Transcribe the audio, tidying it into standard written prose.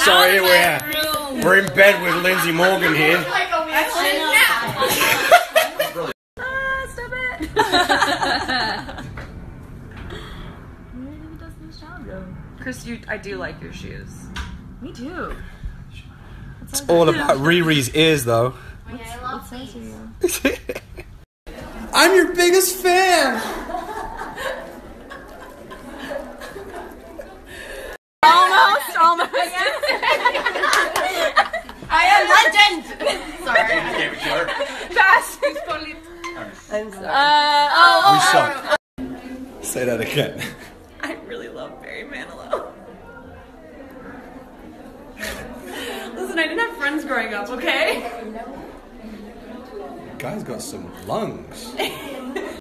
Sorry, we're in bed with Lindsay Morgan here. Stop it. Maybe does this job though. Chris, I do like your shoes. Me too. It's all about Riri's ears, though. Yeah, I love these. I'm your biggest fan. Almost. I am legend. Sorry. Pass. I'm sorry. We suck. Say that again. I really love Barry Manilow. Listen, I didn't have friends growing up, okay? Guy's got some lungs.